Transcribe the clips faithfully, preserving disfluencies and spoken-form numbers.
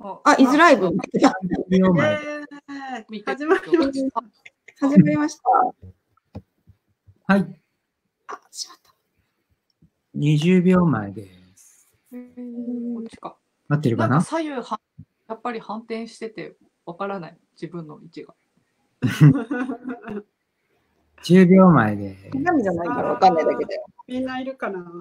あ、イズライブ。 さんじゅうびょうまえ。 始まりました。 始まりました。 はい。 あ、しまった。 にじゅうびょうまえです。 こっちか。 合ってるかな？ なんか左右はやっぱり反転しててわからない、自分の位置が。 じゅうびょうまえで。 何じゃないからわかんないだけだよ。 みんないるかな？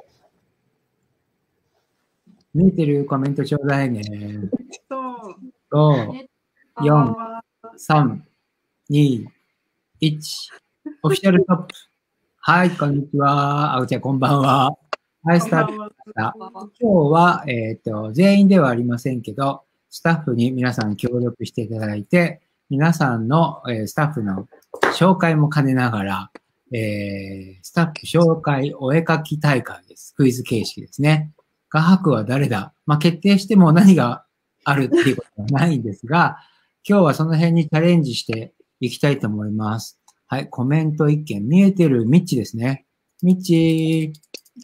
見えてる？コメントちょうだいね。 そう。 ご、よん、さん、に、いち。オフィシャルトップ。はい、こんにちは。あうちゃん、こんばんは。はい、スタートしました。今日は、えっと、全員ではありませんけど、スタッフに皆さん協力していただいて、皆さんの、えー、スタッフの紹介も兼ねながら、えー、スタッフ紹介お絵描き大会です。クイズ形式ですね。画伯は誰だ？まあ、決定しても何があるっていうことはないんですが、今日はその辺にチャレンジしていきたいと思います。はい、コメント一件。見えてるミッチですね。ミッチ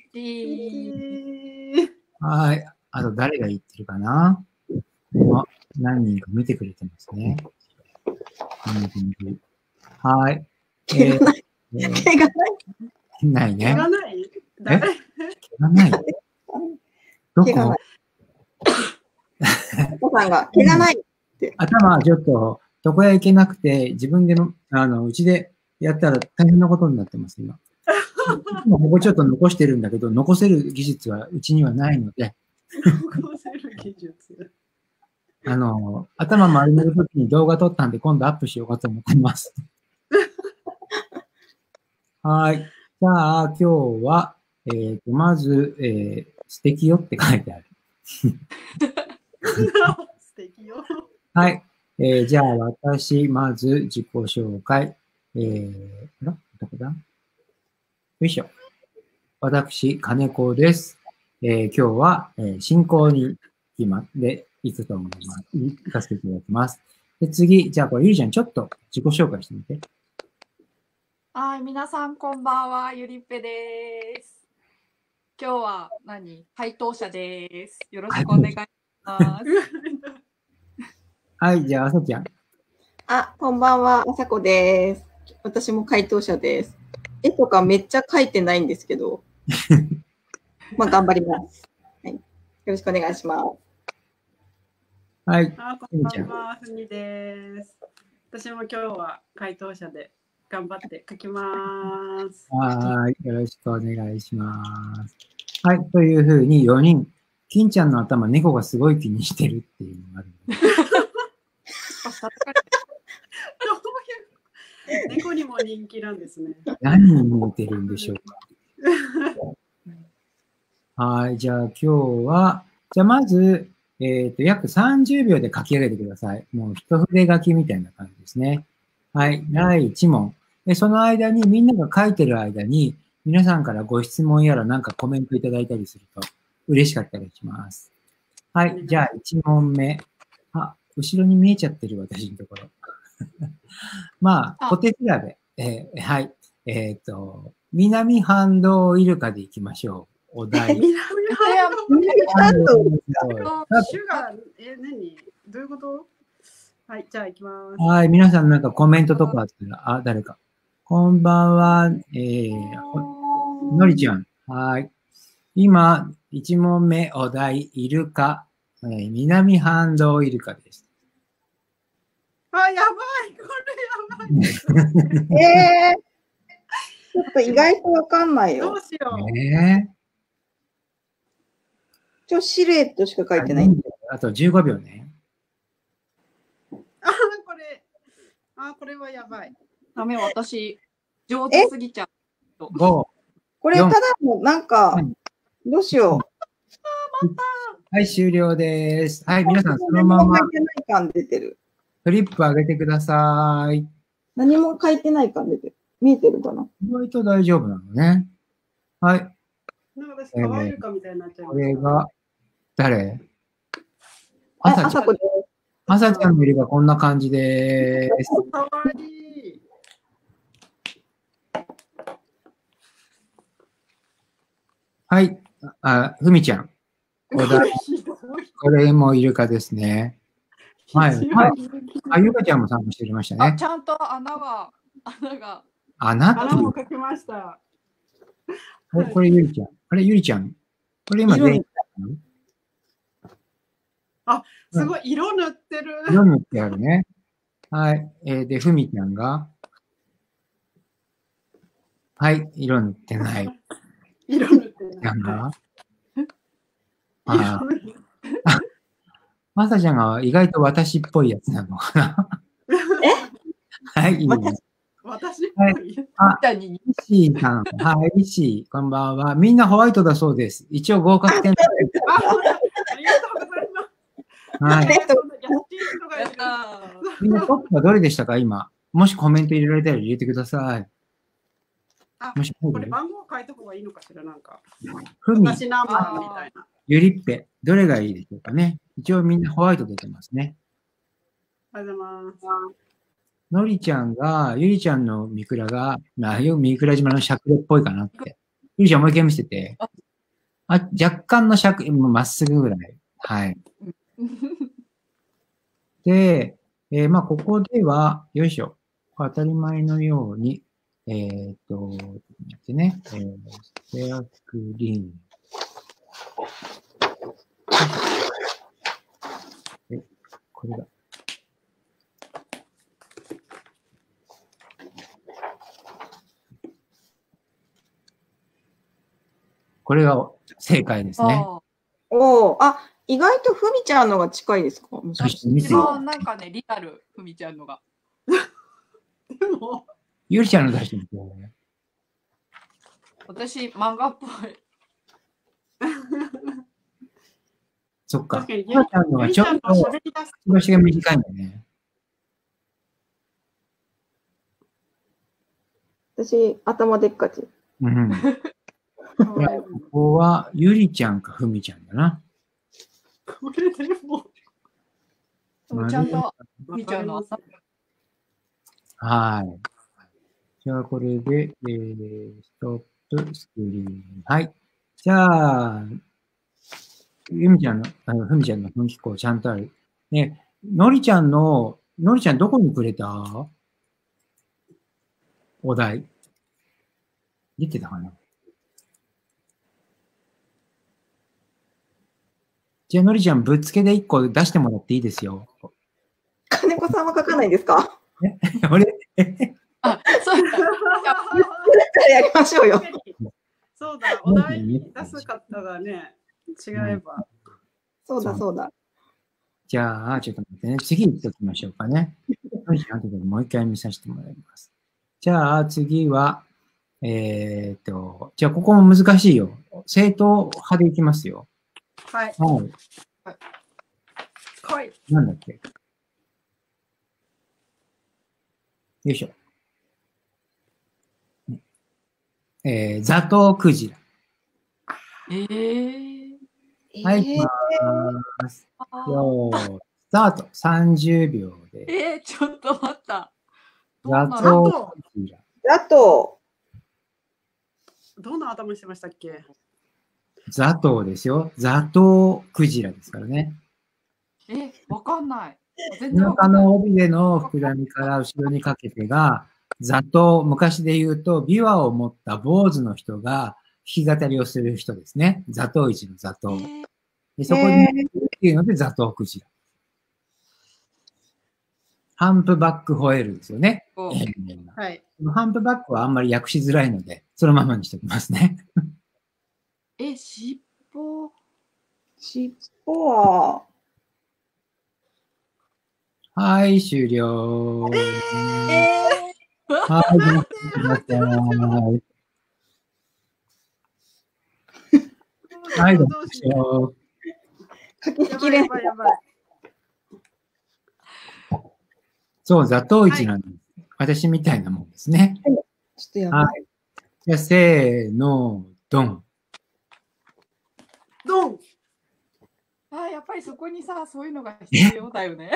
ー。はい。あと誰が言ってるかな？あ、何人か見てくれてますね。はい。 毛がない。毛がない。 ないね。 毛がない？ え？毛がない？どこ？ おさんが毛がないって。 頭はちょっと床屋行けなくて、自分での、あの、うちでやったら大変なことになってます、今。今ここちょっと残してるんだけど、残せる技術はうちにはないので。 残せる技術。 あの、頭丸めるときに動画撮ったんで、今度アップしようかと思ってます。はい。じゃあ、今日は、えーと、まず、えー、素敵よって書いてある。 素敵よ。 はい。えー、じゃあ、私、まず自己紹介。えー、あら、どこだ？よいしょ。私、金子です。えー、今日は、えー、進行に今で行くと思います。行かせていただきます。で、次、じゃあ、これ、ゆりちゃん、ちょっと自己紹介してみて。 はい、皆さんこんばんは、ゆりっぺです。今日は何？回答者です。よろしくお願いします。 はい、じゃあ、あさちゃん。 あ、こんばんは、あさこです。私も回答者です。絵とかめっちゃ描いてないんですけど、まあ頑張ります。はい。よろしくお願いします。 はい。 あ、こんばんは、ふみです。私も今日は回答者で頑張って書きます。 はい。よろしくお願いします。はい。というふうによにん。金ちゃんの頭、猫がすごい気にしてるっていうのがあるので。 猫にも人気なんですね。 何に似てるんでしょうか。はい。じゃあ今日は、じゃあまず、えっと、約さんじゅうびょうで書き上げてください。もう一筆書きみたいな感じですね。はい。だいいち問。で、その間に、みんなが書いてる間に、皆さんからご質問やらなんかコメントいただいたりすると嬉しかったりします。はい。じゃあいち問目。あ、後ろに見えちゃってる私のところ。まあ、小手調べ。えー、はい。えっと、南半島イルカでいきましょう。お題。 南半島イルカ。シュガー、え、何？どういうこと？はい、じゃあ行きます。 はい。皆さんなんかコメントとかあったら、あ、誰か。こんばんは。えー、のりちゃん。はい。今、いち問目、お題、イルカ。えー、南半島イルカです。 あ、やばい。これやばい。 えー、ちょっと意外とわかんないよ。 どうしよう。 えー、 ちょ、シルエットしか書いてない。 あとじゅうごびょうね。 あ、これ。あ、これはやばい。 ダメ、私、上手すぎちゃう。 ご。 これ、ただの、なんか、どうしよう。 はい、終了です。はい、皆さん、そのまま、 書いてない感出てる。 フリップ上げてください。 何も書いてない感出てる。見えてるかな？ 意外と大丈夫なのね。はい。 なんか私、可愛いかみたいになっちゃいました。 これが、誰？ あさちゃん。 あさちゃんの色がこんな感じです。 かわいい。 はい。あ、ふみちゃん。お題。 これもイルカですね。はい。はい。あ、ゆかちゃんも参加してくれましたね。 あ、ちゃんと穴が、穴が。 穴っていう。 穴もかけました。 これ、これゆりちゃん。あれ、ゆりちゃん。これ今全員。 あ、すごい、色塗ってる。 色塗ってあるね。はい。えー、で、ふみちゃんが。はい。色塗ってない。 色塗ってない。 ちゃんが。ああ。まさちゃんが意外と私っぽいやつなのかな。 えはい、いいね。 私っはいぽい。 あ、石井さん。はい、石井、こんばんは。みんなホワイトだそうです。一応合格点。 ありがとうございます。 はい。みんなトップはどれでしたか、今。もしコメント入れられたら入れてください。 あ、 もしこれ番号書いた方がいいのかしら、なんか。 ふみ、 私ナンバーみたいな。 ゆりっぺ、どれがいいでしょうかね。一応みんなホワイト出てますね。 ありがとうございます。 のりちゃんが、ゆりちゃんのミクラが、まあ、よくミクラ島のしゃくれっぽいかなって。ゆりちゃんもう一回見せて。あ、若干のしゃく、まっすぐぐらい。はい。で、えー、まあ、ここでは、よいしょ。当たり前のように、えっと、ちょっと待ってね。えー、スペアクリーン。え、これだ。これが正解ですね。 おお、あ、意外とふみちゃんのが近いですか？ 一番なんかね、リアル、ふみちゃんのが。 でも、 ゆりちゃんの出してみて。 私、漫画っぽい。 そっか。 確かに、 ゆりちゃんのはちょっと、少しが短いんだね。 私、頭でっかち。 うん。ここは、ゆりちゃんかふみちゃんだな。 これでも。 ちゃんと、ふみちゃんの。 はい。じゃあ、これで、えー、ストップスクリーン。はい。じゃあ、ゆみちゃんの、あの、ふみちゃんの雰囲気こうちゃんとある。ね、のりちゃんの、のりちゃんどこにくれたお題。出てたかな。じゃあ、のりちゃん、ぶっつけでいっこ出してもらっていいですよ。 金子さんは書かないですか？ え俺あ、そうだ。 やりましょうよ。 そうだ、お題出す方がね、違えば。 そうだ、そうだ。 じゃあ、ちょっと待ってね。次行っておきましょうかね。後でもう一回見させてもらいます。じゃあ、次は、えー、っと、じゃあ、ここも難しいよ。正統派でいきますよ。 はい。 はい。 はい。 なんだっけ。よいしょ。えー、ザトウクジラ。 えー、 はい、いきます。よー、スタート。さんじゅうびょうで。 えー、ちょっと待った。 ザトウクジラ。 ザトウ。どんな頭してましたっけ？ ザトウですよ。ザトウクジラですからね。 え、わかんない。 全然わかんない。お腹の帯での膨らみから後ろにかけてが、ザトウ、昔で言うと、琵琶を持った坊主の人が弾き語りをする人ですね。ザトウイチのザトウ。でそこにっていうのでザトウクジラ。ハンプバックホエールですよね。 はい。 ハンプバックはあんまり訳しづらいので、そのままにしておきますね。 え、尻尾。 尻尾は、 はい、終了。 えー、 はい、ごめんなさい。はい、どうしよう。 書ききれない。 そう、ザトウイチなんです。はい、私みたいなもんですね。 はい、ちょっとやばい。 はい。じゃあ、せーの、ドン。 ドン。 あ、やっぱりそこにさ、そういうのが必要だよね。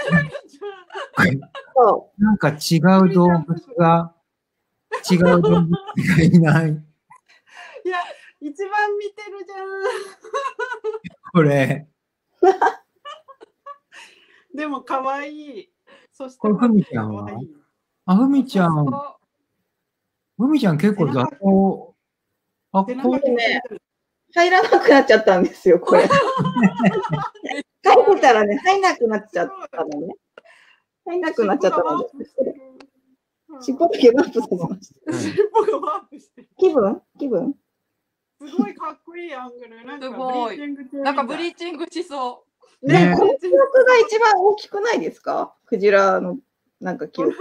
なんか違う動物が、違う動物がいない。 いや、一番見てるじゃん。 これ。 でも可愛い。そしてこれふみちゃんはあ、ふみちゃん、ふみちゃん結構雑魚。あ、こうね、入らなくなっちゃったんですよ、これ。書いてたらね、入んなくなっちゃったのね。入んなくなっちゃったので。尻尾だけワープさせました。 尻尾がワープしてる。 気分気分すごいかっこいいアングル。なんかブリーチングなんかブリーチングしそう。 ね、この記録が一番大きくないですか？クジラのなんか記録。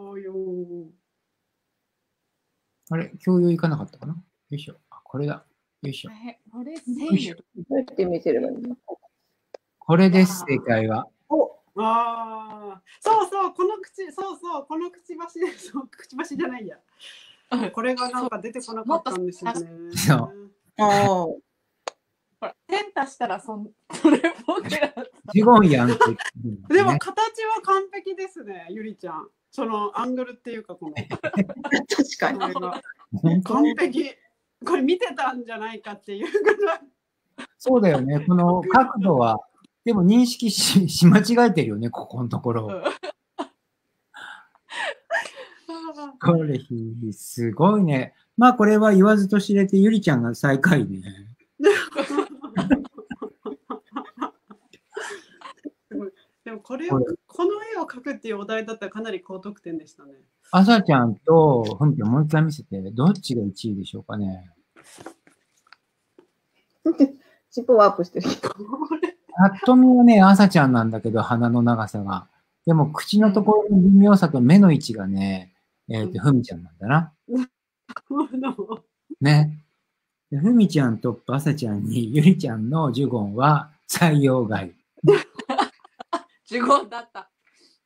あれ、共有いかなかったかな？よいしょ。あ、これだ。よいしょ。 これ、どうやって見せればいいの？ これです、正解は。 おああ、そうそう、この口、そうそう、このくちばしで、そう、くちばしじゃないや。これがなんか出てこなかったんですよね。 そう。 ああ。 ほら、天足したらそんそれっぽくなった。 ジュゴンやんって、ね。 でも形は完璧ですね、ゆりちゃん。そのアングルっていうか、この。 確かに。 完璧。これ見てたんじゃないかっていうぐらい。 そうだよね。この角度は、でも認識しし間違えてるよね、ここのところ。これ、すごいね。まあ、これは言わずと知れて、ゆりちゃんが最下位ね。 でもこれを、この絵を描くっていうお題だったらかなり高得点でしたね。 あさちゃんとふみちゃんもう一回見せて、どっちがいちいでしょうかね。 尻尾ワープしてる。 ぱっと見はね、あさちゃんなんだけど、鼻の長さが。でも、口のところの微妙さと目の位置がね、えっと、ふみちゃんなんだな。ね。ふみちゃんとあさちゃんに、ゆりちゃんのジュゴンは採用外。 ジュゴンだった。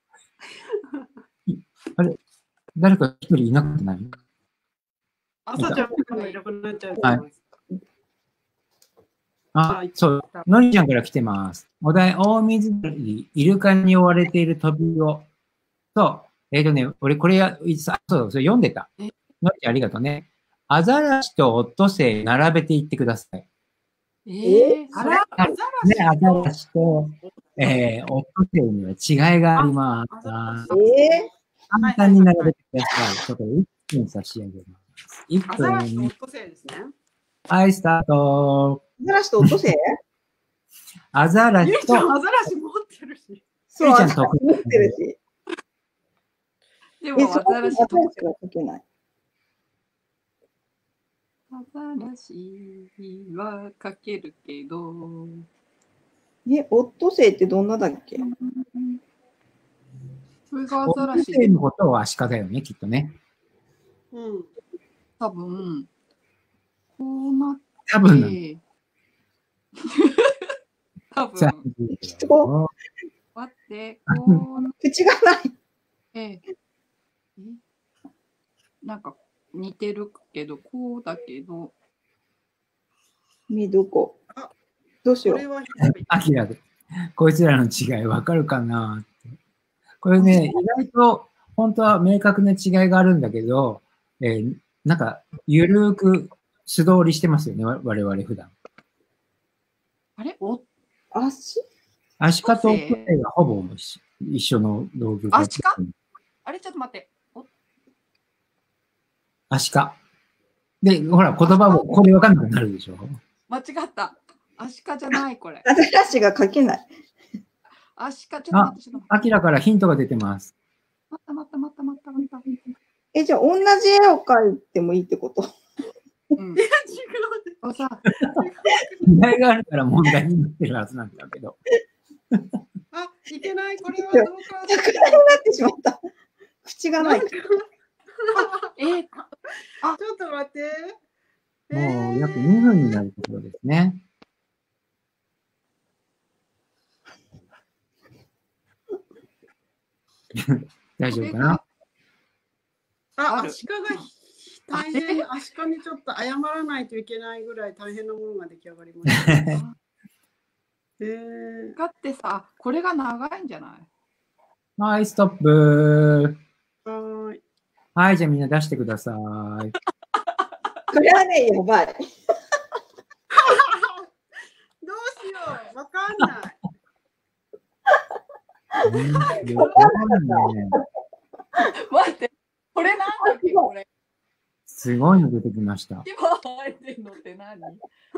あれ誰か一人いなくない？ あさちゃんがいなくなっちゃう。 はい。あ、そう。のりちゃんから来てます。お題、大水鳥、イルカに追われているトビウオ。そう。えっとね、俺これや、そう、それ読んでた。のりちゃんありがとうね。アザラシとオットセイ並べていってください。 えー、 あら、 アザラシと、えー、オットセイには違いがあります。 えー簡単に並べてください。ちょっといっぷん差し上げます。いっぷん。 アザラシとオットセイですね。 はい、スタート。 アザラシとオットセイ？ アザラシと。 ゆりちゃん、アザラシ持ってるし。 そう、アザラシ持ってるし。 でも、アザラシと。 は書けない。 アザラシは書けるけど。 え、オットセイってどんなだっけ？ それがアザラシ。 オットセイのことをアシカだよね、きっとね。 うん。 多分、こうなって。 多分なんだ。 多分。待って、こう。 口がない。 ええ。なんか似てるけど、こうだけど。 目どこ？どうしよう。 アキラで。こいつらの違いわかるかなって。これね、意外と本当は明確な違いがあるんだけど、えー、なんか、ゆるーく素通りしてますよね、我々普段。 あれお足アシカとオットセイがほぼ一緒の道具。 アシカあれちょっと待って。 アシカ。で、ほら、言葉もこれわかんなくなるでしょ。 間違った。アシカじゃない、これ。 アザラシが書けない。 アシカ、ちょっと待って、ちょっと待って。 アキラからヒントが出てます。 待った待った待った待った待った。 え、じゃあ同じ絵を描いてもいいってこと？ うん。いや、違う。さ、 違いがあるから問題になってるはずなんだけど。 あ、いけない。これはどうか。 桜になってしまった。口がない。 えー、 あ、ちょっと待って。 もう約にふんになるところですね。大丈夫かな？ あ、アシカが大変、アシカにちょっと謝らないといけないぐらい大変なものが出来上がりました。えー、 だってさ、これが長いんじゃない？ はい、ストップ。 はい。 はい、じゃあみんな出してください。 これはね、やばい。どうしよう、わかんない。 すごいね。 待って、これなんだっけこれ。 すごいの出てきました。 今生えてんのって何？ え、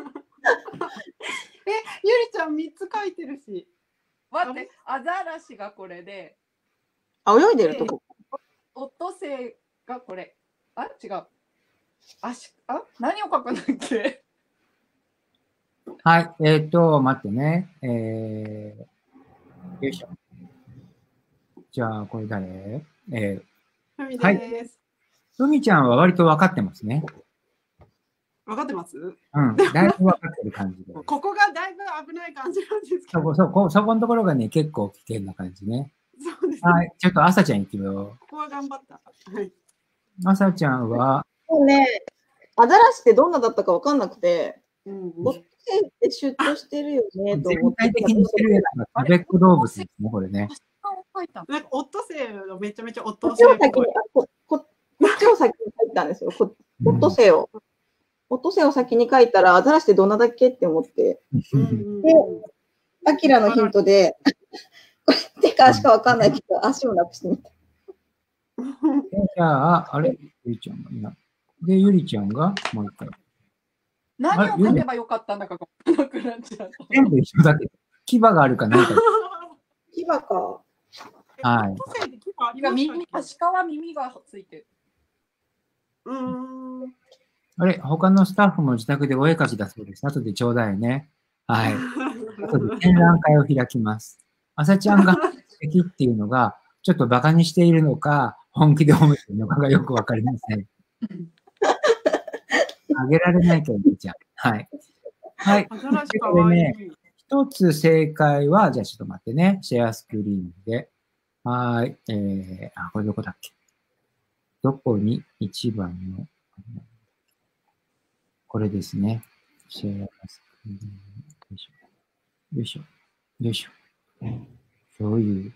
ゆりちゃんみっつ書いてるし。 待って、アザラシがこれで、 あ、泳いでるとこ。 オットセイがこれ。あ、違う。あし、あ、何を書くんだっけ？ はい。えっと、待ってね。えー、よいしょ。じゃあ、これ誰？えふみはいです。 ー、ふみちゃんは割と分かってますね。 分かってます？ うん。だいぶ分かってる感じで。 ここがだいぶ危ない感じなんですけど。 そこ、そこ、そこのところがね、結構危険な感じね。 そうですね。 はい。ちょっと朝ちゃん行くよ。 ここは頑張った。はい。 朝ちゃんは、 もうね、アザラシってどんなだったかわかんなくて、 うんオットセイってシュッとしてるよねと思全って。 体的にしてるやつが食べっ子動物ですね、これね。 書いたのなんかオットセイがめちゃめちゃオッこトセイっっちを先に、 ぽい。 あこここっちを先に書いたんですよ。こオットセイを。オットセイを先に書いたら、アザラシってどんなだっけって思って、 うんうんうんでアキラのヒントで、これ手か足かわかんないけど、足をなくしてみた。 じゃあ、あれゆりちゃんがいない。で、ゆりちゃんがもう一回。 何を書けばよかったんだかが分からなくなっちゃう。 全部一緒だけど、牙があるかないか。 牙か。 はいオットセイって牙あり今ましたっけ耳、足かは耳がついてる。 うーん。 あれ、他のスタッフも自宅でお絵描きだそうです。後でちょうだいね。はい。後で展覧会を開きます。朝ちゃんが敵っていうのが、ちょっと馬鹿にしているのか、本気で褒めているのかがよくわかりません。あげられないけど、じゃあ。はい。はい。 アザラシかこれわいい。 ね、一つ正解は、じゃあちょっと待ってね。シェアスクリーンで。はーい。えー、あ、これどこだっけ？どこに一番の、これですね。シェアスクリーン。よいしょ。よいしょ。よいしょ。そういう。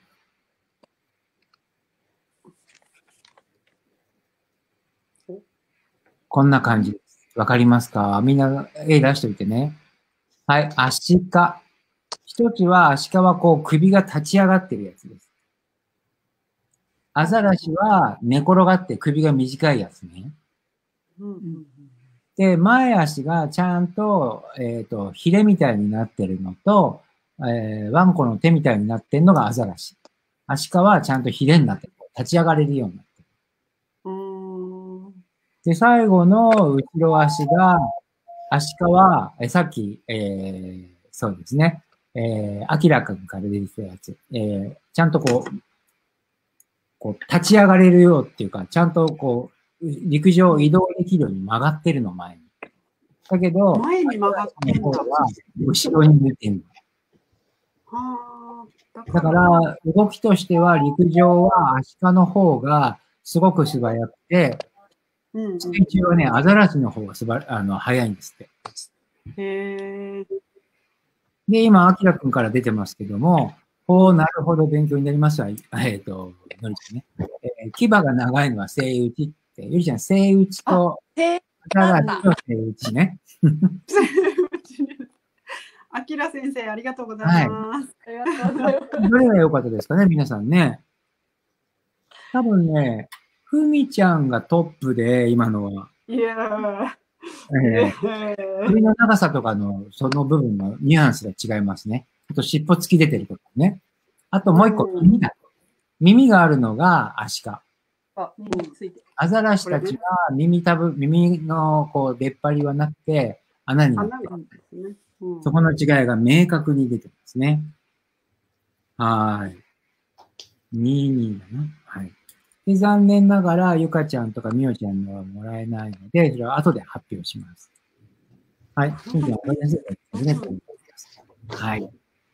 こんな感じです。わかりますか？みんな絵出しておいてね。はい。アシカ。一つはアシカはこう首が立ち上がってるやつです。アザラシは寝転がって首が短いやつね。 うんうんで、前足がちゃんと、えっと、ヒレみたいになってるのと、えー、ワンコの手みたいになってるのがアザラシ。アシカはちゃんとヒレになってる。立ち上がれるようになってる。 うーん。 で、最後の後ろ足が、アシカは、えさっき、えー、そうですね。えー、アキラくんから出てきたやつ。えー、ちゃんとこう、こう、立ち上がれるよっていうか、ちゃんとこう、陸上を移動できるように曲がってるの、前に。だけど、 前に曲がってんだ。 の方は後ろに向いてるの。 はあ。 だから、動きとしては、陸上はアシカの方がすごく素早くて、 うんうん、 水中はね、アザラシの方がすばあの速いんですって。 へえ。 で、今、アキラくんから出てますけども、おー、なるほど、勉強になりますわ。えっ、ー、と、のりちゃんね。えー、牙が長いのはセイウチって、ゆりちゃん、セイウチと、アザラシのセイウチね。 あきら先生、ありがとうございます。 ありがとうございます。 どれが良かったですかね、皆さんね。多分ね、ふみちゃんがトップで、今のは。 いやー。 えー、首の長さとかの、その部分のニュアンスが違いますね。あと、尻尾付き出てるとかね。あと、もう一個、耳だ。耳があるのがアシカ。 あ、耳ついてる。 アザラシたちは耳たぶ、耳のこう出っ張りはなくて穴になってる。そこの違いが明確に出てますね。はーい。にじゅうにだな。はい。で、残念ながら、ゆかちゃんとかみおちゃんのはもらえないので、それは後で発表します。はい。しんちゃん、わかりやすいですね。はい。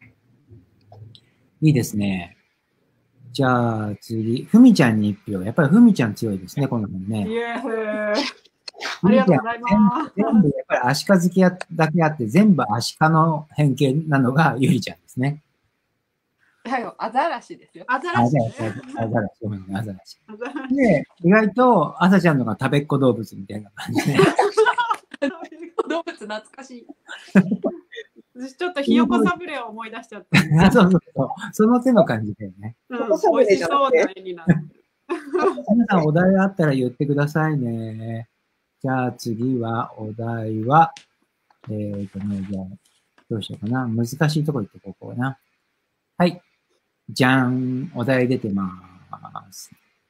いいですね。じゃあ次、ふみちゃんに一票。やっぱりふみちゃん強いですね、この本ね。 イエーイ。ありがとうございます。 全部やっぱりアシカ好きだけあって、全部アシカの変形なのがゆりちゃんですね。 はいよ、アザラシですよ。 アザラシ、ね。 アザラシ、ごめんね、アザラシ。で、意外と、朝ちゃんのが食べっ子動物みたいな感じで。 動物懐かしい。 私ちょっとひよこサブレを思い出しちゃった。 あ、そうそうそう。その手の感じだよね。 うん、美味しそうな絵になってる。 皆さんお題あったら言ってくださいね。じゃあ次はお題は、えーとね、じゃあ、どうしようかな。難しいとこ行ってこうかな。はい。じゃーん。お題出てます。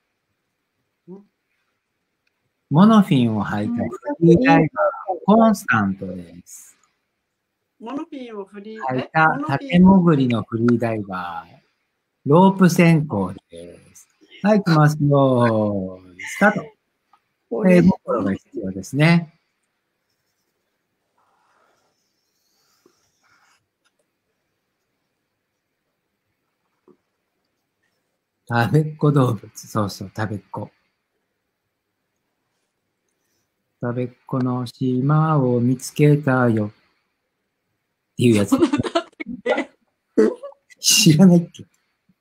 モノフィンを履いたフリーダイバー、コンスタントです。 モノフィンをフリー、 履いた縦潜りのフリーダイバー、ロープ先行です。はい、行きますよ。スタート。手心が必要ですね。食べっ子動物。そうそう、食べっ子。食べっ子の島を見つけたよ。っていうやつ。知らないっけ？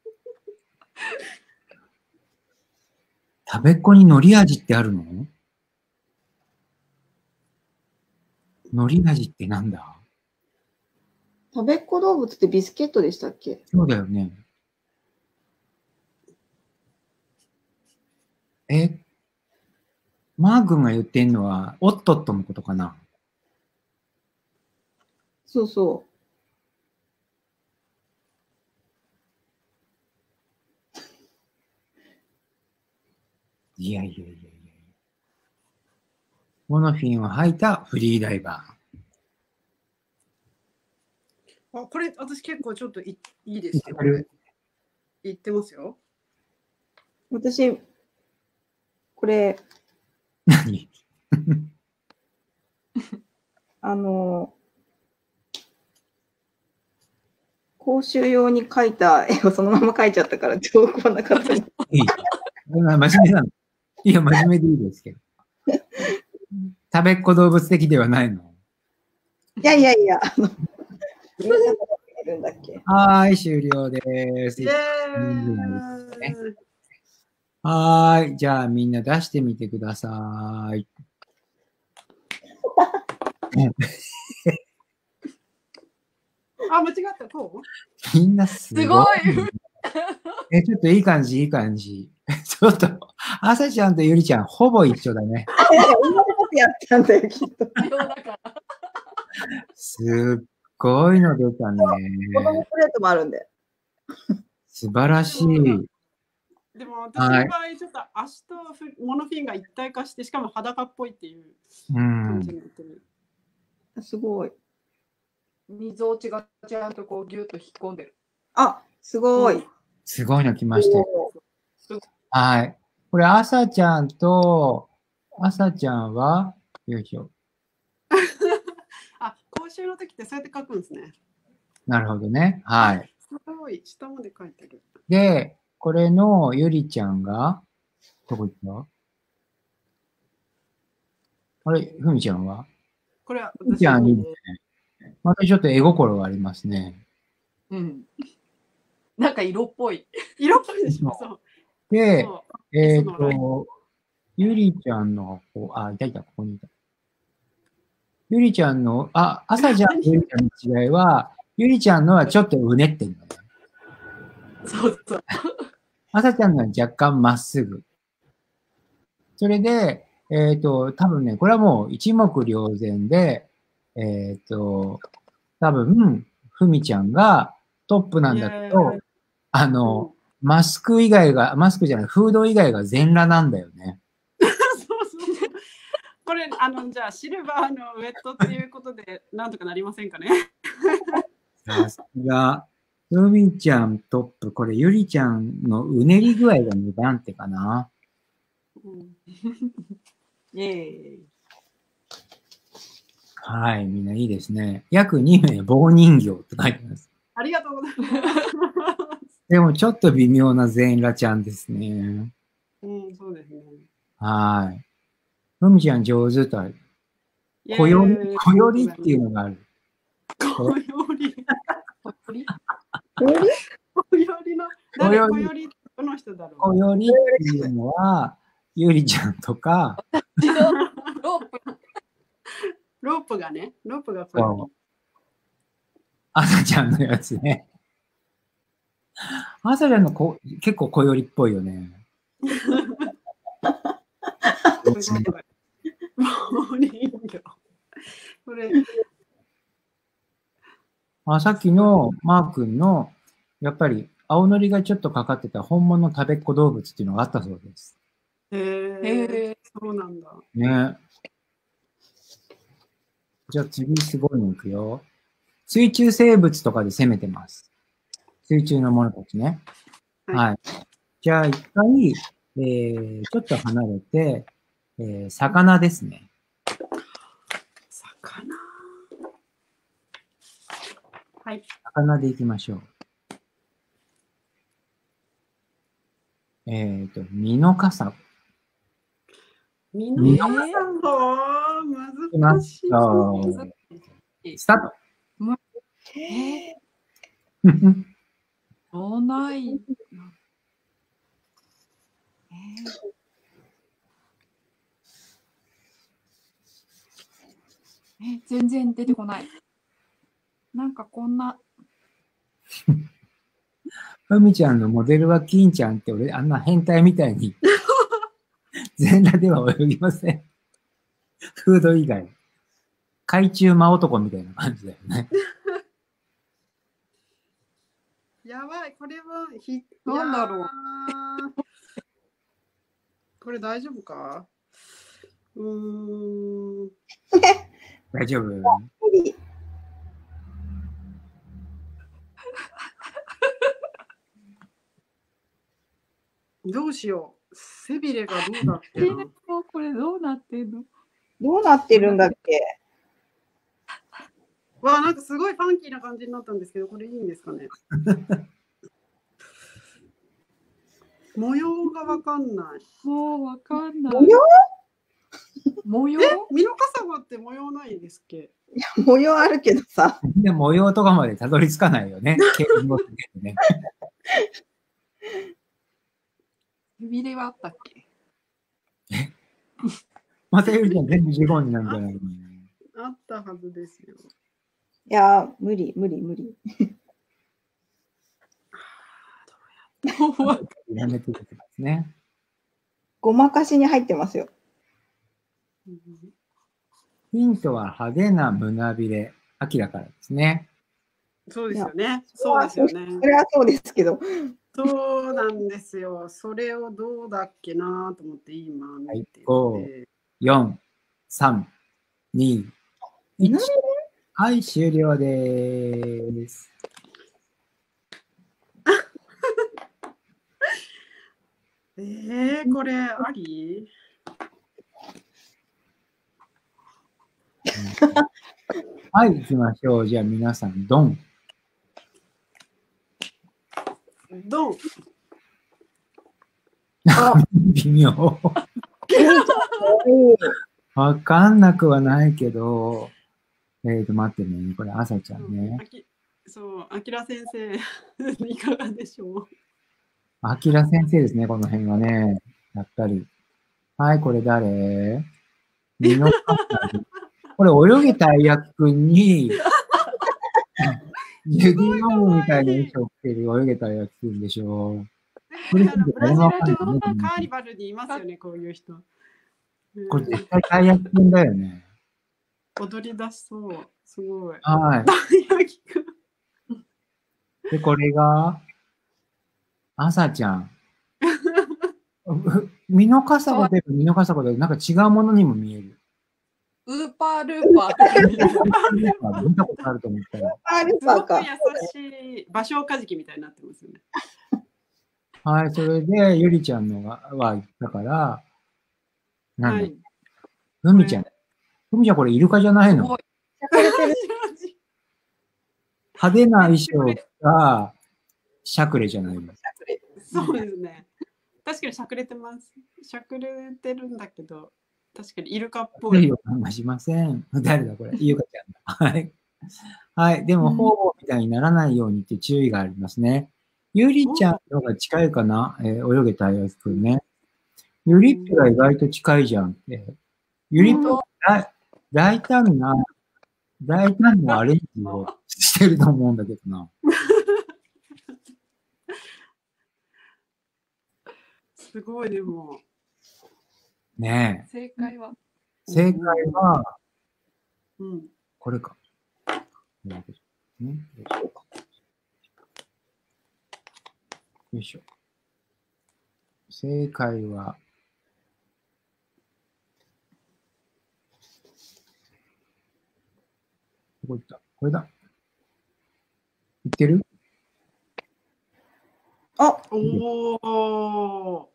食べっ子に海苔味ってあるの？海苔味ってなんだ？ 食べっ子動物ってビスケットでしたっけ？ そうだよね。え、マー君が言ってんのは、おっとっとのことかな？ そうそう。 いやいやいやいや。モノフィンを履いたフリーダイバー。あ、これ私結構ちょっといいいですよ。言ってますよ。 私、これ、 何あの、講習用に描いた絵をそのまま描いちゃったから情報なかった。いいい。真面目なの。いや、真面目でいいですけど。食べっ子動物的ではないの？ いやいやいや、あの、るんだっけ？ はい、終了です。 イエーイ。 はい、じゃあみんな出してみてください。 あ、間違った、こうみんなすごい。 すごいえ、ちょっといい感じ、いい感じ。ちょっと、あさちゃんとゆりちゃん、ほぼ一緒だね。 やったんだよ、きっと。 すっごいの出たね。 子供プレートもあるんで。 素晴らしい。 でも私の場合、ちょっと足とモノフィンが一体化して、しかも裸っぽいっていう感じになってる。 うん、すごい。 みぞおちがちゃんとこうギュッと引っ込んでる。 あ、すごい。 すごいの来ましたよ。はい。これ、あさちゃんと、あさちゃんは、よいしょ。 あ、講習の時ってそうやって書くんですね。 なるほどね。はい。 すごい。下まで書いてる。 で、これのゆりちゃんが、どこ行ったあれ、ふみちゃんはこれはふみちゃんいいね。またちょっと絵心がありますね。 うん。なんか色っぽい。 色っぽいでしょ。そうで、えっと、ゆりちゃんの、こう、あ、いたいた、ここにいた。ゆりちゃんの、あ、あさちゃんとゆりちゃんの違いは、ゆりちゃんのはちょっとうねってるのね。 そうそう。 あさちゃんのは若干まっすぐ。それで、えっと、多分ね、これはもう一目瞭然で、えっと、多分、ふみちゃんがトップなんだけど、あの、マスク以外が、マスクじゃない、フード以外が全裸なんだよね。 そうそう。これ、あの、じゃあ、シルバーのウェットっていうことで、なんとかなりませんかね。 さすが、ふみちゃんトップ、これ、ゆりちゃんのうねり具合がにばん手かな。 うん、 イエーイ。 はい、みんないいですね。約にめい棒人形って書いてます。 ありがとうございます。 でもちょっと微妙な全裸ちゃんですね。 うん、そうですね。 はい。ふみちゃん上手とある。こより、こよりっていうのがある。 こより。 こよりこよりの、誰こよりどの人だろう。 こよりっていうのは、ゆりちゃんとか、 ロープ。 ロープがね、ロープがこよあさちゃんのやつね。あさちゃんのこ結構小寄りっぽいよね。 すごい。モーニング。これ。 あ、さっきのマー君の、やっぱり青のりがちょっとかかってた本物の食べっ子動物っていうのがあったそうです。 へえー、そうなんだ。 ね。じゃあ次すごいのいくよ。水中生物とかで攻めてます。水中のものたちね。はい。はい、じゃあ一回、えー、ちょっと離れて、えー、魚ですね。 魚。はい。 魚でいきましょう。えっ、ー、と、ミノカサゴ。 ミノカサゴ、難しい。 スタート。 えー、どうない。えー、え全然出てこない。なんかこんな。 ふみちゃんのモデルは金ちゃんって俺あんな変態みたいに全裸では泳ぎません。フード以外。海中魔男みたいな感じだよね。 やばい、これはひなんだろう。 これ大丈夫か？うーん。 大丈夫？ どうしよう。背びれがどうなってるの？ これどうなってるの？ どうなってるんだっけ？ わあ、なんかすごいファンキーな感じになったんですけど、これいいんですかね？模様がわかんない。 もうわかんない。 模様？ 模様？ え、ミノカサゴって模様ないですっけ？ いや、模様あるけどさ。 で模様とかまでたどり着かないよね。ね背びれはあったっけ？ えまたゆりちゃん全部ジゴンになるんじゃないの？ あったはずですよ。 いや、無理、無理、無理。 やめてくださいね。 ごまかしに入ってますよ。 ヒントは派手な胸びれ、アキラからですね。 そうですよね。そうですよね。 それはそうですけど。 そうなんですよ。それをどうだっけなと思って今見てて。 ご、よん、さん、に、いち。はい、終了です。 えー、これあり？ はい、行きましょう。じゃあ皆さん、ドン。 ドン。 微妙。わかんなくはないけど、えっと、待ってね。これ、あさちゃんね。 そう、あきら先生、いかがでしょう？ あきら先生ですね、この辺はね。やっぱり。はい、これ誰？ミノカサゴ。これ、泳げたいやくんに、ジュディ・オムみたいな衣装着てる泳げたやつでしょ。 ブラジルのカーニバルにいますよね、こういう人。 これ絶対たいやきくんだよね。 踊り出しそう。すごい。 はい。 たいやきくん。 で、これが、あさちゃん。ミノカサゴでミノカサゴでなんか違うものにも見える。 ウーパールーパーって見たことあると思ったら。 ウーパールーパーか。 優しい。芭蕉カジキみたいになってますよね。 はい、それで、ゆりちゃんのは言ったから、なんだ、ふみちゃん。ふみちゃん、これイルカじゃないの？派手な衣装がしゃくれじゃないの？ そうですね。確かにしゃくれてます。しゃくれてるんだけど、確かにイルカっぽい。 予感がしません。誰だこれ？ゆかちゃんだ。はい。はい。でも、方々みたいにならないようにって注意がありますね。ゆりちゃんの方が近いかな、えー、泳げたやつくんね。ゆりっぺが意外と近いじゃんって。ゆりっぺは大胆な、大胆なアレンジをししてると思うんだけどな。 すごい、でも。 ね正解は。 え。正解は、 うん。 これか。ね、よいしょ。正解は、どこ行った？これだ。いってる？ あ、 おお。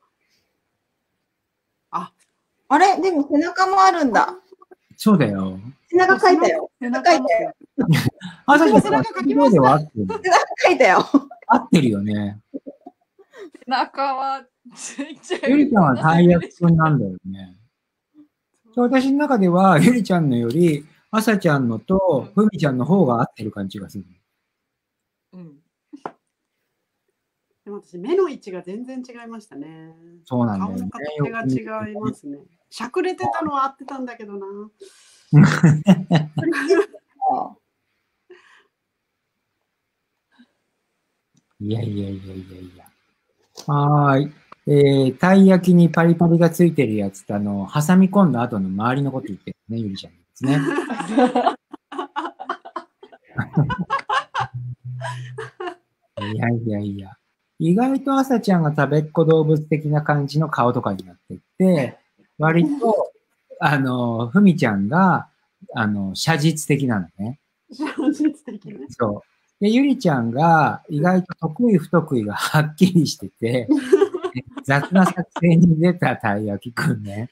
あ、 あれでも背中もあるんだ。 そうだよ。 背中書いたよ。 背中書い中たよ。 あさちゃん、 背中書きましたでは合ってる。 背中書いたよ。 合ってるよね。 背中は、 ゆりちゃんはたい焼きくんなんだよね。私の中では、ゆりちゃんのより、あさちゃんのと、ふみちゃんの方が合ってる感じがする。 うん。 でも私、目の位置が全然違いましたね。 そうなんだよね。 顔の形が違いますね。しゃくれてたのは合ってたんだけどな。 いやいやいやいやいや。はーい。えー、たい焼きにパリパリがついてるやつって、あの、挟み込んだ後の周りのこと言ってるね、ゆりちゃんですね。いやいやいや。意外と朝ちゃんが食べっ子動物的な感じの顔とかになっていて、割と、あの、ふみちゃんが、あの、写実的なのね。 写実的ね。 そう。で、ゆりちゃんが意外と得意不得意がはっきりしてて、雑な作戦に出たたい焼きくんね。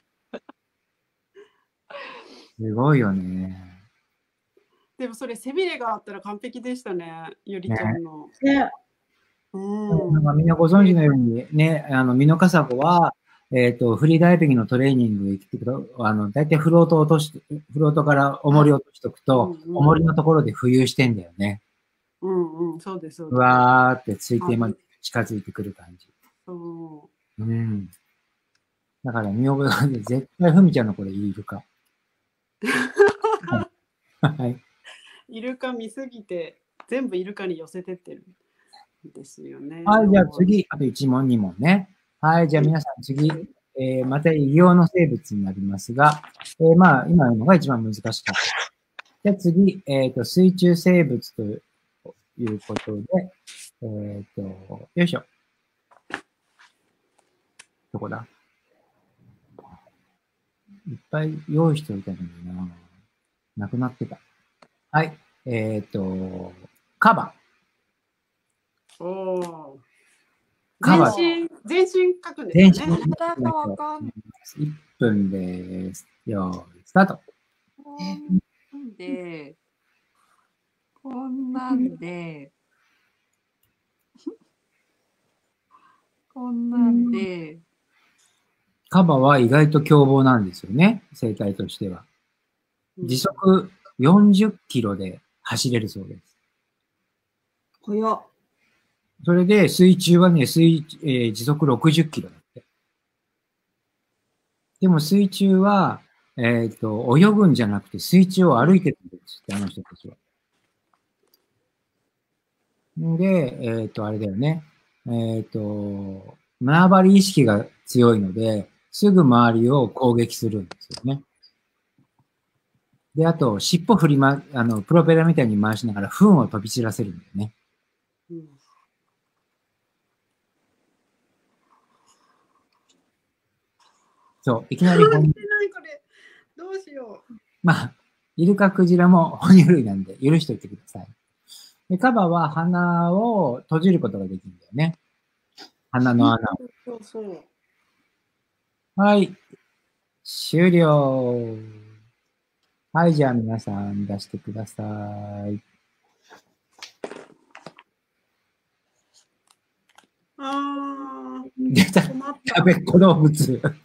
すごいよね。 でもそれ背びれがあったら完璧でしたね、ゆりちゃんの。 ね。 うん。 なんかみんなご存知のようにね、あの、ミノカサゴは、えっと、フリーダイビングのトレーニング行くと、あの、だいたいフロート落とし、フロートから重り落としとくと、 うんうん重りのところで浮遊してんだよね。 うんうん、そうです、そううです。 わーって水底まで近づいてくる感じ。 そうん。だから見覚えがある。絶対ふみちゃんのこれイルカ。はい。 う。イルカ見すぎて、全部イルカに寄せてってるんですよね。 はい、じゃあ次、あといち問、に問ね。はい、じゃあ皆さん次、えー、また異形の生物になりますが、えー、まあ、今のが一番難しかった。じゃあ次、えっと、水中生物ということで、えっと、よいしょ。どこだ？いっぱい用意しておいたのにな。なくなってた。はい。えっと、カバ。 おー。 カバ。 全身、全身書くんですよね。 体がわかんない。 いっぷんです。よーい、スタート。 こんで、こんなんで、こんなんで、 カバは意外と凶暴なんですよね。生態としては。時速よんじゅっキロで走れるそうです。 早っ。 それで水中はね、水、えー時速ろくじゅっキロだって。でも水中は、えっと、泳ぐんじゃなくて水中を歩いてるんですって、あの人たちは。で、えっと、あれだよね。えっと、縄張り意識が強いので、すぐ周りを攻撃するんですよね。で、あと、尻尾振りま、あの、プロペラみたいに回しながら、糞を飛び散らせるんだよね。 うん、 そう、いきなり、 見てないこれ。どうしよう。 まあ、イルカ、クジラも哺乳類なんで、許しておいてください。で、カバは鼻を閉じることができるんだよね。鼻の穴を。 そうそう。 はい。終了。はい、じゃあ皆さん出してください。 あー。 出た。 困った。 食べっ子動物。 これ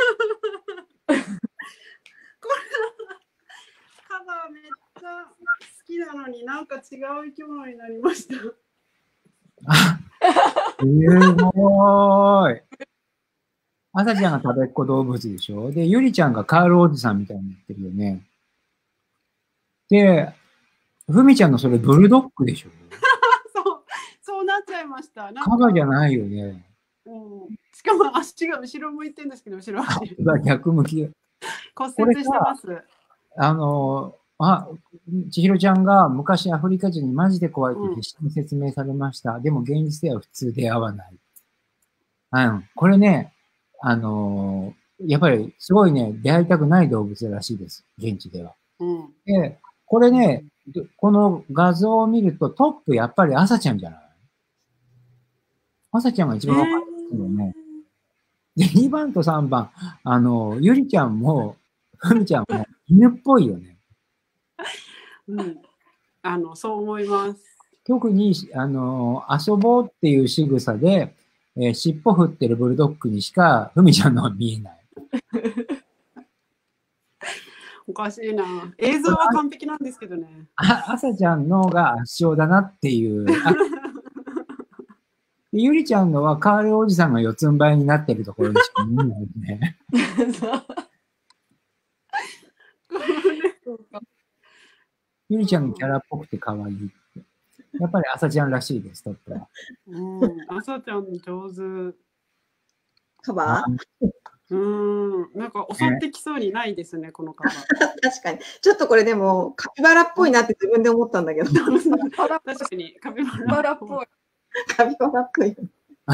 カバーめっちゃ好きなのになんか違う生き物になりました。 あ、すごーい。あさちゃんが食べっ子動物でしょ？で、ゆりちゃんがカールおじさんみたいになってるよね。で、 ふみちゃんのそれブルドッグでしょ？ そう、そうなっちゃいました。なんかカバじゃないよね。 うん、しかも足が後ろ向いてるんですけど、後ろ足。 逆向き。 骨折してます。 あの、あ、千尋ちゃんが昔アフリカ人にマジで怖いって必死に説明されました。うん、でも現実では普通で合わない。うん。これね、あのー、やっぱりすごいね、出会いたくない動物らしいです。現地では。 うん、 で、これね、この画像を見るとトップやっぱり朝ちゃんじゃない？朝ちゃんが一番わかるんですよね。で、にばんとさんばん、あの、ゆりちゃんも、ふみちゃんも犬っぽいよね。 うん。あの、そう思います。 特に、あの、遊ぼうっていう仕草で、えー、尻尾振ってるブルドッグにしか、ふみちゃんのは見えない。 おかしいな。映像は完璧なんですけどね。 あ、朝ちゃんのが圧勝だなっていう。ゆりちゃんのはカールおじさんが四つん這いになってるところにしか見えないね。ゆりちゃんのキャラっぽくて可愛いって。やっぱり朝ちゃんらしいです、トップは。 うん、朝ちゃん上手。 カバーうん、なんか襲ってきそうにないですね、このカバー。 確かに。ちょっとこれでも、カピバラっぽいなって自分で思ったんだけど。 確かに、カピバラっぽい。 カピバラっぽい。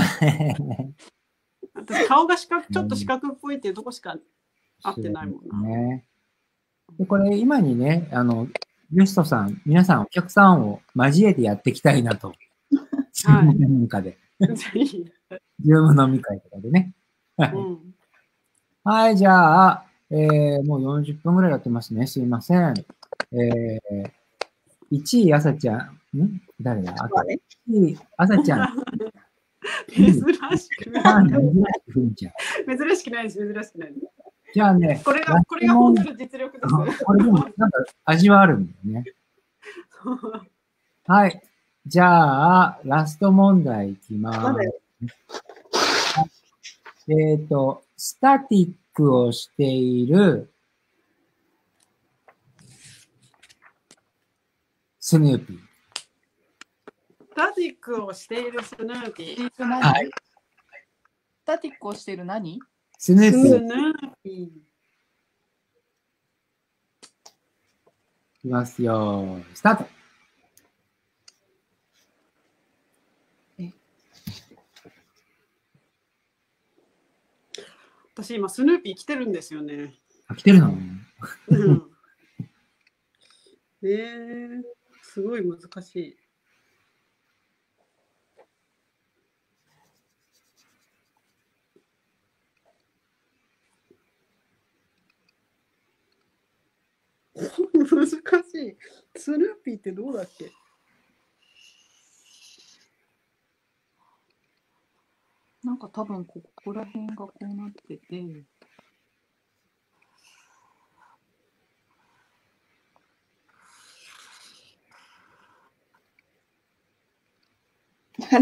私、顔が四角、ちょっと四角っぽいっていうとこしか合ってないもんな。 ね、でこれ、今にね、あの、ゲストさん、皆さん、お客さんを交えてやっていきたいなと。ズーム飲み会で。ズーム飲み会とかでね。うんはい、じゃあ、えー、もうよんじゅっぷんぐらいやってますね。すいません。えー、いちい、あさちゃん。ん誰だあと、いちい、あさちゃん。 珍しくない。 珍しく珍しくないです、珍しくないです。 じゃあね、 これが、これが本当の実力です。 これでも、なんか味はあるんだよね。はい。じゃあ、ラスト問題いきます。えっと、スタティックをしているスヌーピー。 スタティックをしているスヌーピー。 はい。スタティックをしている何？ スヌーピー。 スヌーピー。いきますよ。スタート。 私今スヌーピー来てるんですよね。 あ、来てるの？ うん、えー、すごい難しい。難しい。スヌーピーってどうだっけ？ なんか多分ここら辺がこうなってて。 あれ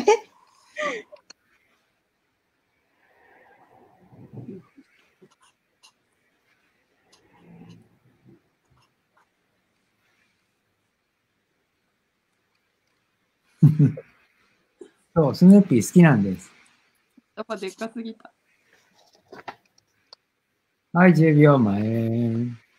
そう、スヌーピー好きなんです。 やっぱでっかすぎた。 はい、じゅうびょうまえ。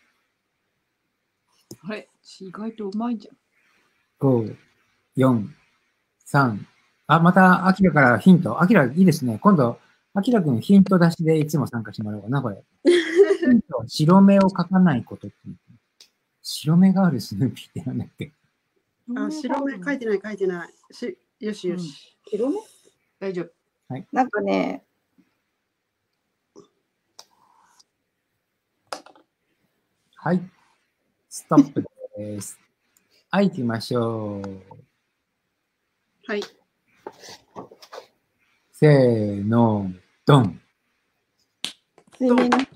あれ、意外とうまいじゃん。 ご、よん、さん。あ、また、アキラからヒント。アキラ、いいですね。今度、アキラ君ヒント出しでいつも参加してもらおうかな、これ。ヒント、白目を描かないことって。白目があるスヌーピーってなんだっけ？ あ、白目書いてない、書いてない。しよしよし。 うん、白目大丈夫。 はい。 なんかね、 はい。ストップです。はい、行きましょう。 はい。 せーの、ドン。 水面の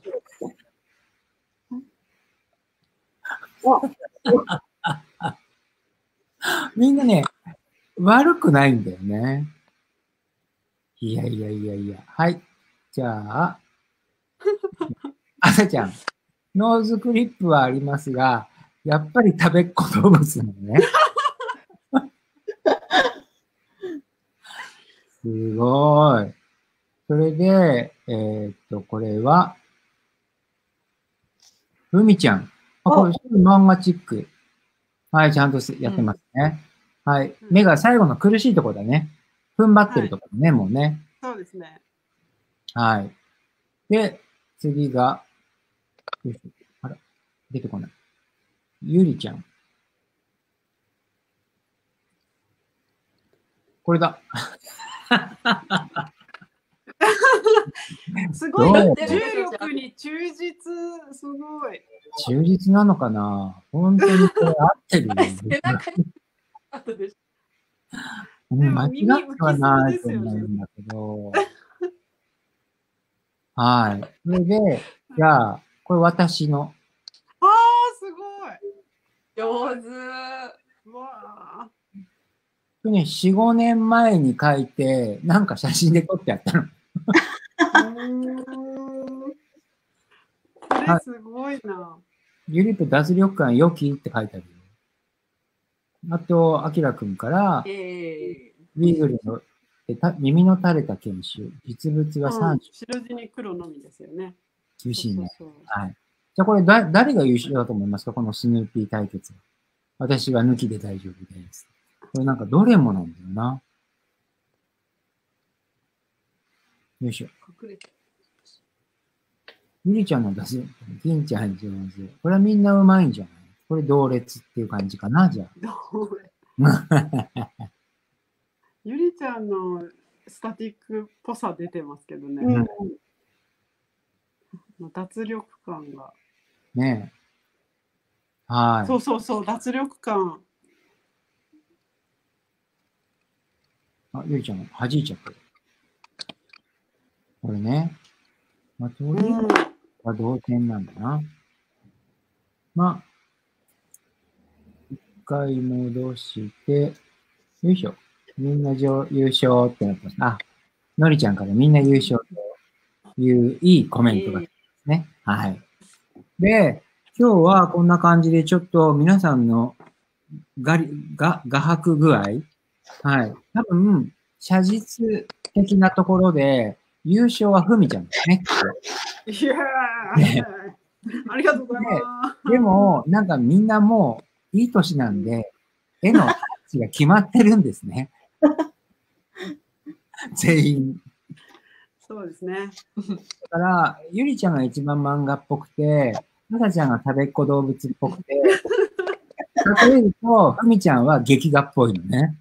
みんなね、悪くないんだよね。いやいやいやいや。はい。じゃあ、あさちゃん。ノーズクリップはありますが、 やっぱり食べっ子動物なのね。すごい。それで、えーっと、これは、ふみちゃん。あ、これ、漫画チック。はい、ちゃんとやってますね。うん、はい。目が最後の苦しいところだね。踏ん張ってるところね、はい、もうね。 そうですね。 はい。で、次が、あら、出てこない。ゆりちゃん。これだ。 すごい。重力に忠実。すごい。 忠実なのかな、本当にこれ合ってるよ。うん、間違ってはないと思うんだけど。はい。それで、じゃあ、これ私の。 ああ、すごい。 上手。 うわ去年よん、ごねんまえに書いて、なんか写真で撮ってあったの。 これすごいな。 ゆりっぺ脱力感良きって書いてあるよ。あと、あきらくんから、えー、ウィーグルの耳の垂れた犬種、実物はさんじゅう、 うん。白地に黒のみですよね。 厳しいね。そうそうそう、はい。じゃあこれだ、誰が優秀だと思いますか、このスヌーピー対決。私は抜きで大丈夫です。これなんかどれもなんだよな。よいしょ。隠れてゆりちゃんの出す。銀ちゃん上手。これはみんなうまいんじゃない？これ同列っていう感じかな、じゃあ。 ゆりちゃんのスタティックっぽさ出てますけどね。うん、脱力感が。 ねえ。はい。 そうそうそう、脱力感。 あ、ゆりちゃん、弾いちゃった。これね。まあ、とりあえずは同点なんだな。まあ、一回戻して、よいしょ。みんな優勝ってなってます。あ、のりちゃんからみんな優勝といういいコメントが来てますね。はい。で、今日はこんな感じでちょっと皆さんのがり、が、画伯具合。はい。多分、写実的なところで、優勝はふみちゃんですね。 いやー、ありがとうございます。 でも、なんかみんなもういい年なんで、絵のタッチが決まってるんですね。全員。 そうですね。 だから、ゆりちゃんが一番漫画っぽくて、まさちゃんが食べっ子動物っぽくて、例えると、ふみちゃんは劇画っぽいのね。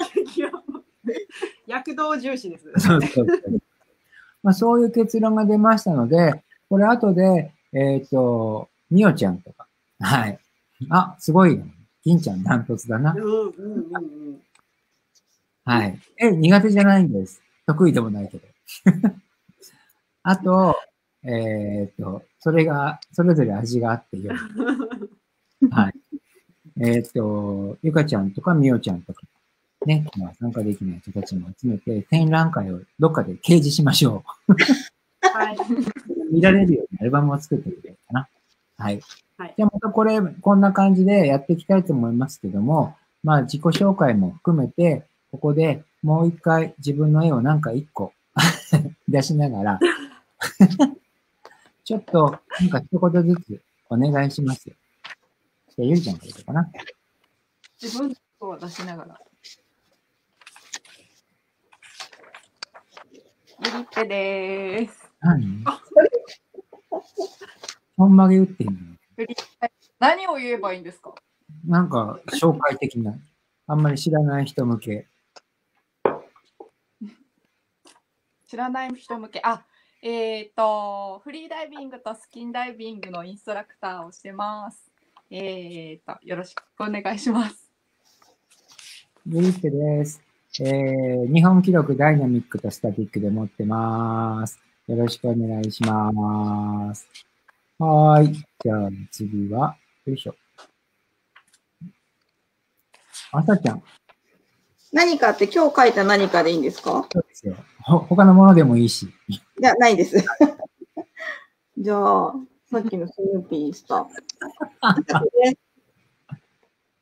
躍動重視です。 そうそうそう。まあ、そういう結論が出ましたので、これ後で、えっと、みおちゃんとか。はい。あ、すごい。銀ちゃんダントツだな。 うんうんうんうん。 はい。え、苦手じゃないんです。得意でもないけど。あと、えっと、それが、それぞれ味があってよい。はい。えっと、ゆかちゃんとかみおちゃんとか。ね、まあ、参加できない人たちも集めて、展覧会をどっかで掲示しましょう。はい。見られるようにアルバムを作ってくれるかな。はい。はい、じゃあまたこれ、こんな感じでやっていきたいと思いますけども、まあ自己紹介も含めて、ここでもう一回自分の絵をなんか一個出しながら、ちょっとなんか一言ずつお願いしますよ。じゃあゆりちゃんからいいかな。 自分を出しながら。ゆりっぺでーす。 何ほんまげ打ってんの？ 何を言えばいいんですか？ なんか紹介的な。あんまり知らない人向け。 知らない人向け。あ、えっと、フリーダイビングとスキンダイビングのインストラクターをしてます。えっと、よろしくお願いします。 ゆりっぺです。えー、日本記録ダイナミックとスタティックで持ってます。よろしくお願いします。はーい。じゃあ次は、よいしょ。あさちゃん。 何かって今日書いた何かでいいんですか？ そうですよ。ほ他のものでもいいし。 いや、ないです。じゃあ、さっきのスヌーピーした。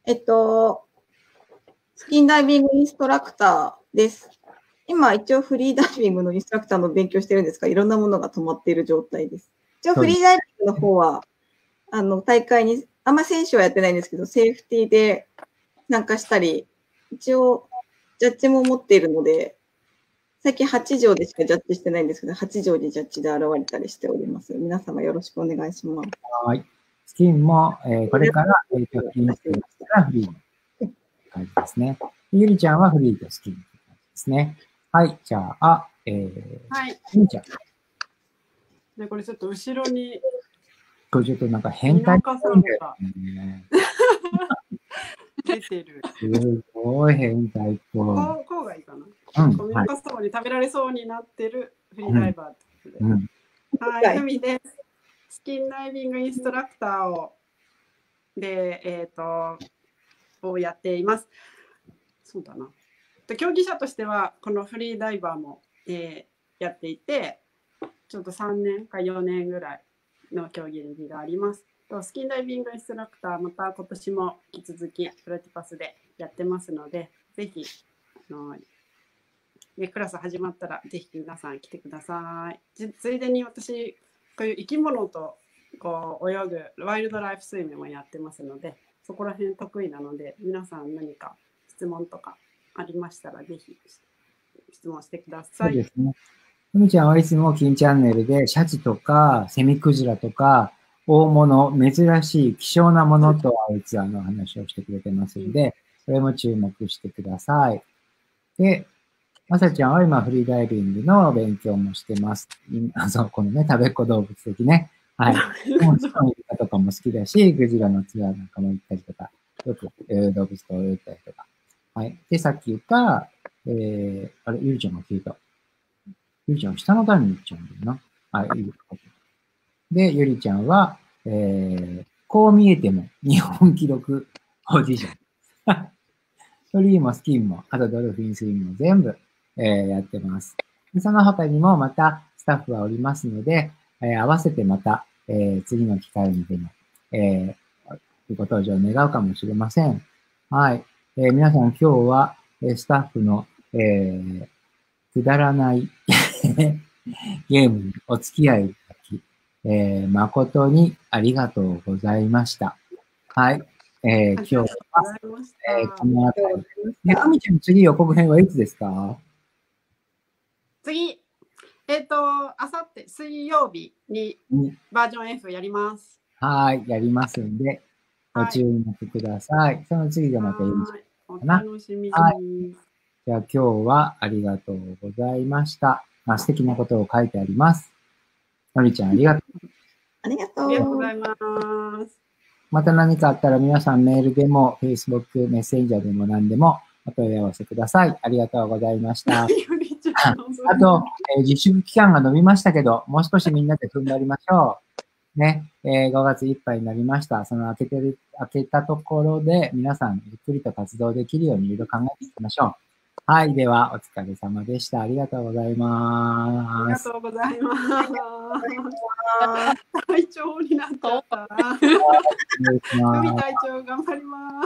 えっと、スキンダイビングインストラクターです。今、一応フリーダイビングのインストラクターの勉強してるんですが、いろんなものが止まっている状態です。一応フリーダイビングの方は、あの、大会に、あんま選手はやってないんですけど、セーフティーで参加したり、一応、ジャッジも持っているので、最近はち条でしかジャッジしてないんですけど、はち条にジャッジで現れたりしております。皆様よろしくお願いします。 はい。スキンも、えー、これから、えー、とインストラフリーの感じですね。ゆりちゃんはフリーとスキンの感じですね。はい。じゃあ、えー、 はい。 ゆりちゃん。 で、これちょっと後ろに。 これちょっとなんか変態っぽいんだよね。 出てる。 すごい変態っぽい。 こう、こうがいいかな。 うん、 コミュニカそうに食べられそうになってるフリーダイバーってことで。 うん、 はい、ふみです。スキンダイビングインストラクターを、で、えっ、ー、と、をやっています。そうだな。競技者としては、このフリーダイバーも、えー、やっていて、ちょっとさんねんかよねんぐらいの競技歴があります。スキンダイビングインストラクター、また今年も引き続きプロティパスでやってますので、ぜひ、あのでクラス始まったらぜひ皆さん来てください。ついでに私こういう生き物とこう泳ぐワイルドライフスイミングもやってますので、そこら辺得意なので、皆さん何か質問とかありましたらぜひ質問してください。 そうですね。ふみちゃんはいつも金チャンネルでシャチとかセミクジラとか大物、珍しい希少なものと合うツアーの話をしてくれてますので、それも注目してください。で、まさちゃんは今フリーダイビングの勉強もしてます。あそう、このね、食べっ子動物的ね。はい。もちろんイルカとかも好きだし、クジラのツアーなんかも行ったりとか、よく、えー、動物と泳いだりとか。はい。で、さっき言った、えー、あれ、ゆりちゃんが聞いた。ゆりちゃん下の段に行っちゃうんだよな。はい、いいで、ゆりちゃんは、えー、こう見えても日本記録保持者。フリーもスキンも、あとドルフィンスインも全部、えー、やってます。でその他にもまたスタッフはおりますので、えー、合わせてまた、えー、次の機会にでも、えー、ご登場願うかもしれません。はい。えー、皆さん今日は、えー、スタッフの、えー、くだらないゲームにお付き合いいただき、えー、誠にありがとうございました。はい。えー、今日は、えー、このあたり。ね、かみちゃん、次予告編はいつですか？ 次、えっ、ー、と、あさって水曜日にバージョン F やります。 はい、やりますんで、ご注目ください。はい、その次がまたいいかな。お楽しみに。 はい。じゃあ今日はありがとうございました。まあ、素敵なことを書いてあります。のりちゃん、ありがとう。 ありがとう。 ありがとうございます。 また何かあったら皆さんメールでも Facebook メッセンジャーでも何でもお問い合わせください。ありがとうございました。あと、えー、自粛期間が延びましたけど、もう少しみんなで踏ん張りましょう。ね、えー、ごがついっぱいになりました。その開けてる、開けたところで皆さんゆっくりと活動できるようにいろいろ考えていきましょう。はい。では、お疲れ様でした。ありがとうございます。 ありがとうございます。隊長になっちゃった。海隊長頑張ります。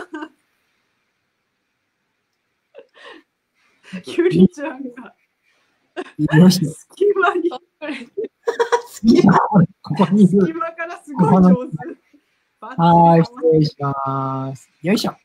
ゆりちゃんが隙間に隙間ここにいる。 隙間からすごい上手。 はい、失礼します。よいしょ。